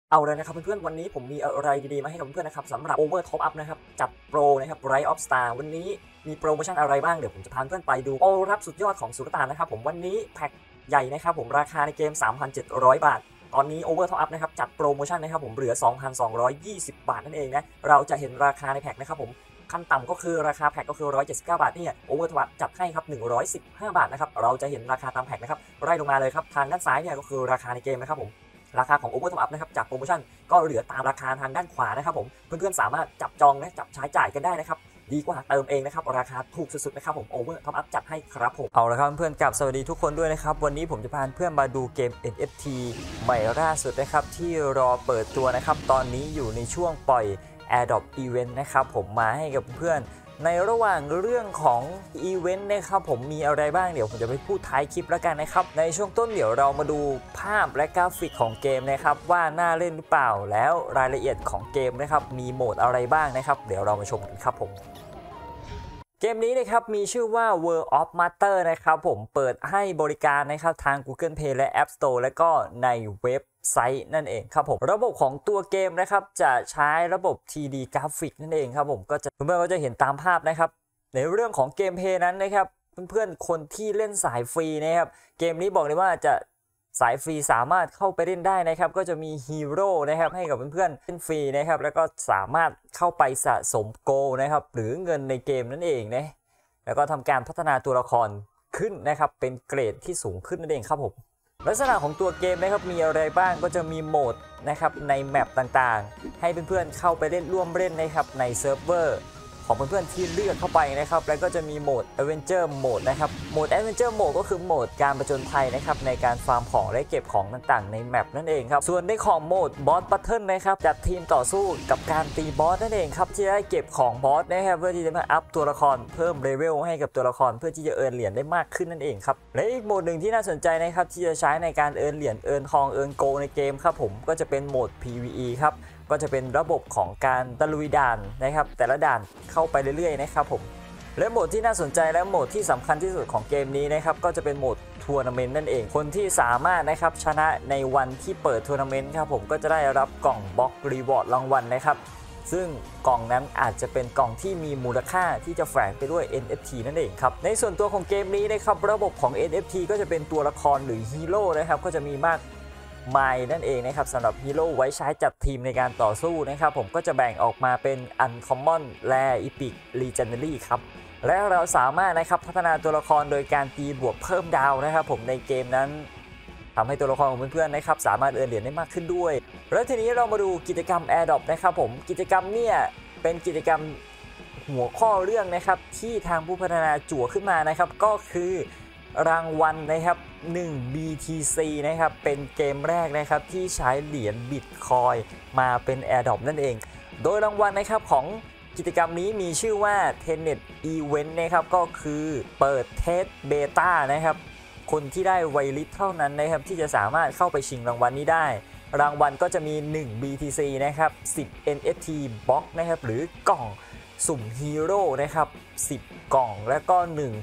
เอาเลยนะครับเพื่อนๆวันนี้ผมมีอะไรดีๆมาให้กับเพื่อนๆนะครับสำหรับ Over Top Up นะครับจัดโปรนะครับ Rise of Star วันนี้มีโปรโมชั่นอะไรบ้างเดี๋ยวผมจะพาเพื่อนไปดูโอ้รับสุดยอดของสุลต่านนะครับผมวันนี้แพ็คใหญ่นะครับผมราคาในเกม 3,700 บาทตอนนี้ Over Top Up นะครับจัดโปรโมชั่นนะครับผมเหลือ 2,220 บาทนั่นเองนะเราจะเห็นราคาในแพ็คนะครับผมขั้นต่ำก็คือราคาแพ็คก็คือ179 บาทเนี่ย Over Top Up จัดให้ครับ115 บาทนะครับเราจะเห็นราคาตามแพ็คนะครับไล่ลงมาเลยครับทางด้านซ้ายเนี่ยก็คือราคาในเกมนะครับผมราคาของ Over Top Up นะครับจากโปรโมชั่นก็เหลือตามราคาทางด้านขวานะครับผมเพื่อนๆสามารถจับจองและจับใช้จ่ายกันได้นะครับดีกว่าเติมเองนะครับราคาถูกสุดๆนะครับผม Over Top Up จัดให้ครับผมเอาละครับเพื่อนๆกับสวัสดีทุกคนด้วยนะครับวันนี้ผมจะพาเพื่อนมาดูเกม NFT ใหม่ล่าสุดนะครับที่รอเปิดตัวนะครับตอนนี้อยู่ในช่วงปล่อย Airdrop Event นะครับผมมาให้กับเพื่อนในระหว่างเรื่องของอีเวนต์นะครับผมมีอะไรบ้างเดี๋ยวผมจะไปพูดท้ายคลิปแล้วกันนะครับในช่วงต้นเดี๋ยวเรามาดูภาพและกราฟิกของเกมนะครับว่าน่าเล่นหรือเปล่าแล้วรายละเอียดของเกมนะครับมีโหมดอะไรบ้างนะครับเดี๋ยวเรามาชมกันครับผมเกมนี้นะครับมีชื่อว่า World of Matter นะครับผมเปิดให้บริการนะครับทาง Google Play และ App Store และก็ในเว็บไซต์นั่นเองครับผมระบบของตัวเกมนะครับจะใช้ระบบ 3D กราฟิกนั่นเองครับผมก็จะเพื่อนๆก็จะเห็นตามภาพนะครับในเรื่องของเกมเพลย์นั้นนะครับเพื่อนๆคนที่เล่นสายฟรีนะครับเกมนี้บอกเลยว่าจะสายฟรีสามารถเข้าไปเล่นได้นะครับก็จะมีฮีโร่นะครับให้กับเพื่อนๆเล่นฟรีนะครับแล้วก็สามารถเข้าไปสะสมโกลนะครับหรือเงินในเกมนั่นเองนะแล้วก็ทำการพัฒนาตัวละครขึ้นนะครับเป็นเกรดที่สูงขึ้นนั่นเองครับผมลักษณะของตัวเกมนะครับมีอะไรบ้างก็จะมีโหมดนะครับในแมปต่างๆให้เพื่อนๆเข้าไปเล่นร่วมเล่นนะครับในเซิร์ฟเวอร์ของเพื่อนๆที่เลือกเข้าไปนะครับแล้วก็จะมีโหมด Adventure Mode นะครับโหมด Adventure Mode ก็คือโหมดการผจญภัยนะครับในการฟาร์มของและเก็บของต่างๆในแมปนั่นเองครับส่วนในของโหมด Boss Battle นะครับจัดทีมต่อสู้กับการตีบอสนั่นเองครับที่ได้เก็บของบอสนะครับเพื่อที่จะมาอัพตัวละครเพิ่มเลเวลให้กับตัวละครเพื่อที่จะเอิร์นเหรียญได้มากขึ้นนั่นเองครับและอีกโหมดหนึ่งที่น่าสนใจนะครับที่จะใช้ในการเอิร์นเหรียญเอิร์นทองเอิร์นโกในเกมครับผมก็จะเป็นโหมด PVE ครับก็จะเป็นระบบของการตะลุยด่านนะครับแต่ละด่านเข้าไปเรื่อยๆนะครับผมและโหมดที่น่าสนใจและโหมดที่สำคัญที่สุดของเกมนี้นะครับก็จะเป็นโหมดทัวร์นาเมนต์นั่นเองคนที่สามารถนะครับชนะในวันที่เปิดทัวร์นาเมนต์ครับผมก็จะได้รับกล่องบล็อกรีวอร์ดรางวัลนะครับซึ่งกล่องนั้นอาจจะเป็นกล่องที่มีมูลค่าที่จะแฝงไปด้วย NFT นั่นเองครับในส่วนตัวของเกมนี้นะครับระบบของ NFT ก็จะเป็นตัวละครหรือฮีโร่นะครับก็จะมีมากมายนั่นเองนะครับสำหรับฮีโร่ไว้ใช้จัดทีมในการต่อสู้นะครับผมก็จะแบ่งออกมาเป็น Uncommon Rare Epic Legendary ครับและเราสามารถนะครับพัฒนาตัวละครโดยการตีบวกเพิ่มดาวนะครับผมในเกมนั้นทำให้ตัวละครของเพื่อนๆนะครับสามารถเอิร์นเหรียญได้มากขึ้นด้วยแล้วทีนี้เรามาดูกิจกรรม Airdrop นะครับผมกิจกรรมเนี่ยเป็นกิจกรรมหัวข้อเรื่องนะครับที่ทางผู้พัฒนาจั่วขึ้นมานะครับก็คือรางวัลนะครับ1 BTC นะครับเป็นเกมแรกนะครับที่ใช้เหรียญบิตคอยมาเป็น Airdrop นั่นเองโดยรางวัลนะครับของกิจกรรมนี้มีชื่อว่า Tenet Event นะครับก็คือเปิดเทสเบต้านะครับคนที่ได้ไวลิสเท่านั้นนะครับที่จะสามารถเข้าไปชิงรางวัลนี้ได้รางวัลก็จะมี1 BTC นะครับ10 NFT Box นะครับหรือกล่องสุ่มฮีโร่นะครับ10 กล่องแล้วก็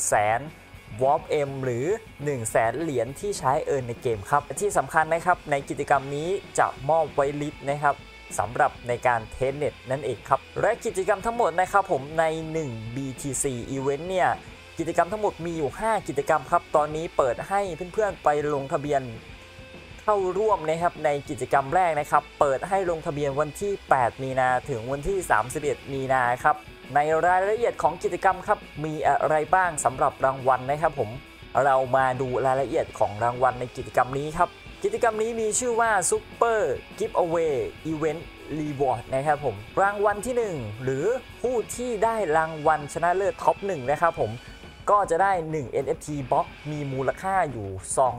100,000 Warp M หรือ 100,000 เหรียญที่ใช้เอิร์นในเกมครับที่สำคัญนะครับในกิจกรรมนี้จะมอบไวลิสนะครับสำหรับในการเทสเน็ตนั่นเองครับและกิจกรรมทั้งหมดนะครับผมใน1 BTC Event เนี่ยกิจกรรมทั้งหมดมีอยู่5กิจกรรมครับตอนนี้เปิดให้เพื่อนๆไปลงทะเบียนเข้าร่วมนะครับในกิจกรรมแรกนะครับเปิดให้ลงทะเบียนวันที่8 มีนาถึงวันที่31 มีนาครับในรายละเอียดของกิจกรรมครับมีอะไรบ้างสำหรับรางวัลนะครับผมเรามาดูรายละเอียดของรางวัลในกิจกรรมนี้ครับกิจกรรมนี้มีชื่อว่า Super Giveaway Event Reward นะครับผมรางวัลที่1หรือผู้ที่ได้รางวัลชนะเลิศท็อป1นะครับผมก็จะได้1 NFT Box มีมูลค่าอยู่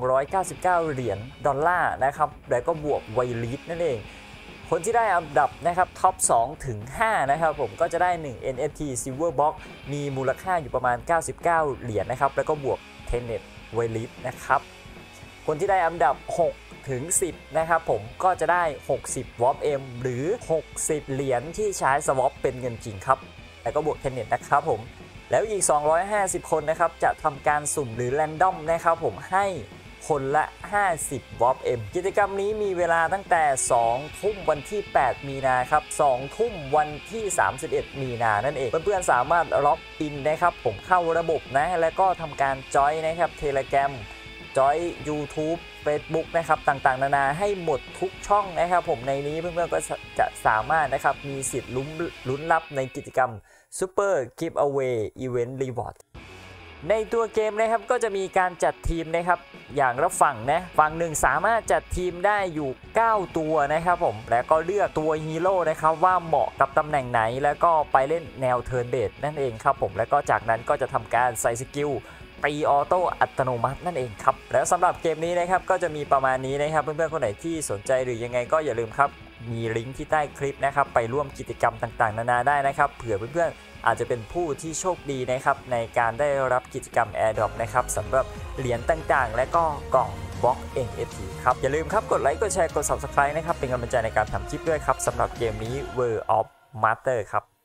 299เหรียญดอลลาร์นะครับแล้วก็บวกไวลิสนั่นเองคนที่ได้อันดับนะครับท็อป2ถึง5นะครับผมก็จะได้1 NFT Silver Box มีมูลค่าอยู่ประมาณ99เหรียญนะครับแล้วก็บวก Tenet ไวลิสนะครับคนที่ได้อันดับ6ถึง10นะครับผมก็จะได้60 Warp M หรือ60เหรียญที่ใช้ Swap เป็นเงินจริงครับแล้วก็บวก Tenet นะครับผมแล้วอีก250คนนะครับจะทำการสุ่มหรือแรนดอมนะครับผมให้คนละ50 WOPกิจกรรมนี้มีเวลาตั้งแต่2 ทุ่มวันที่8 มีนาครับ2 ทุ่มวันที่31 มีนานั่นเองเพื่อนๆสามารถล็อกอินนะครับผมเข้าระบบนะแล้วก็ทำการจอยนะครับ Telegram จอย YouTube Facebook นะครับต่างๆนานาให้หมดทุกช่องนะครับผมในนี้เพื่อนๆก็จะสามารถนะครับมีสิทธิ์ลุ้นรับในกิจกรรม Super Giveaway Event Reward ในตัวเกมนะครับก็จะมีการจัดทีมนะครับอย่างละฝั่งนะฝั่งหนึ่งสามารถจัดทีมได้อยู่9 ตัวนะครับผมแล้วก็เลือกตัวฮีโร่นะครับว่าเหมาะกับตำแหน่งไหนแล้วก็ไปเล่นแนวเทิร์นเบสนั่นเองครับผมแล้วก็จากนั้นก็จะทำการใส่สกิลตีออโต้อัตโนมัตินั่นเองครับแล้วสำหรับเกมนี้นะครับก็จะมีประมาณนี้นะครับเพื่อนๆคนไหนที่สนใจหรือยังไงก็อย่าลืมครับมีลิงก์ที่ใต้คลิปนะครับไปร่วมกิจกรรมต่างๆนานาได้นะครับเผื่อเพื่อนๆอาจจะเป็นผู้ที่โชคดีนะครับในการได้รับกิจกรรม Airdrop นะครับสำหรับเหรียญต่างๆและก็กล่องบล็อก NFT ครับอย่าลืมครับกดไลค์กดแชร์กด Subscribe นะครับเป็นกำลังใจในการทำคลิปด้วยครับสำหรับเกมนี้ World of Master ครับ